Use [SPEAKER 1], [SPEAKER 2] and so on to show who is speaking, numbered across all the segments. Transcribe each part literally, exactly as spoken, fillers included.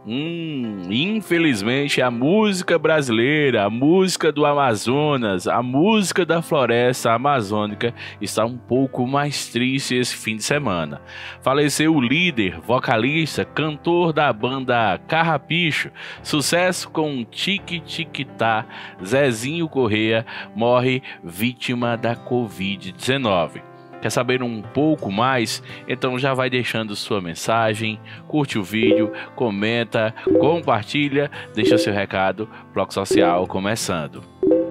[SPEAKER 1] Hum, infelizmente a música brasileira, a música do Amazonas, a música da floresta amazônica está um pouco mais triste esse fim de semana. Faleceu o líder, vocalista, cantor da banda Carrapicho, sucesso com Tique Tique Tá, Zezinho Correia, morre vítima da covid dezenove. Quer saber um pouco mais? Então já vai deixando sua mensagem, curte o vídeo, comenta, compartilha, deixa seu recado. Bloco Social começando.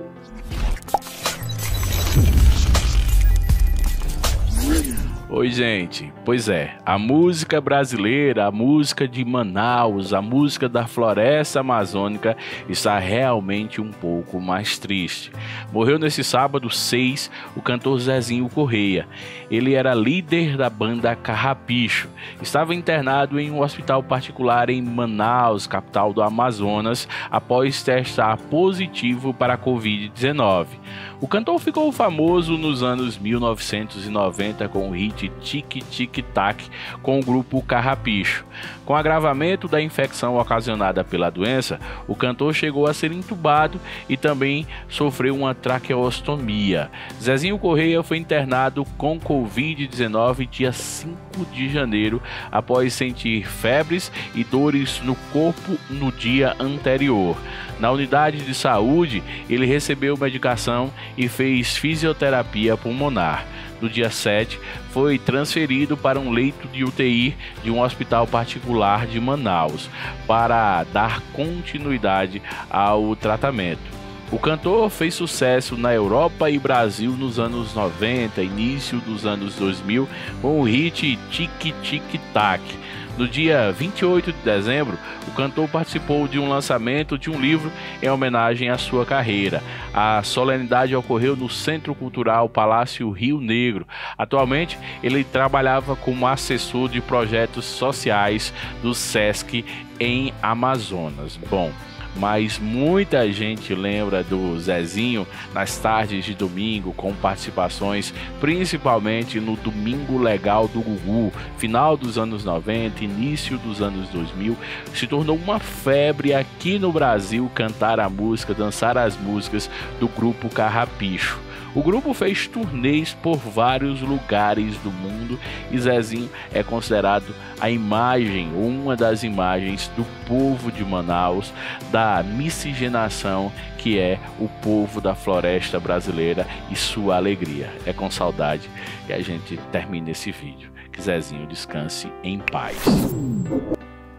[SPEAKER 1] Oi, gente, pois é, a música brasileira, a música de Manaus, a música da floresta amazônica está realmente um pouco mais triste. Morreu nesse sábado seis o cantor Zezinho Correia. Ele era líder da banda Carrapicho. Estava internado em um hospital particular em Manaus, capital do Amazonas, após testar positivo para a covid dezenove. O cantor ficou famoso nos anos mil novecentos e noventa com o hit Tique Tique Tac com o grupo Carrapicho. Com o agravamento da infecção ocasionada pela doença, o cantor chegou a ser entubado e também sofreu uma traqueostomia. Zezinho Correia foi internado com covid dezenove dia cinco de janeiro, após sentir febres e dores no corpo no dia anterior. Na unidade de saúde, ele recebeu medicação e fez fisioterapia pulmonar. No dia sete, foi transferido para um leito de U T I de um hospital particular de Manaus, para dar continuidade ao tratamento. O cantor fez sucesso na Europa e Brasil nos anos noventa, início dos anos dois mil, com o hit Tique Tique Tac. No dia vinte e oito de dezembro, o cantor participou de um lançamento de um livro em homenagem à sua carreira. A solenidade ocorreu no Centro Cultural Palácio Rio Negro. Atualmente, ele trabalhava como assessor de projetos sociais do Sesc em Amazonas. Bom, mas muita gente lembra do Zezinho nas tardes de domingo, com participações principalmente no Domingo Legal do Gugu, final dos anos noventa, início dos anos dois mil. Se tornou uma febre aqui no Brasil cantar a música, dançar as músicas do grupo Carrapicho. O grupo fez turnês por vários lugares do mundo e Zezinho é considerado a imagem, uma das imagens do povo de Manaus, da miscigenação que é o povo da floresta brasileira e sua alegria. É com saudade que a gente termina esse vídeo. Que Zezinho descanse em paz.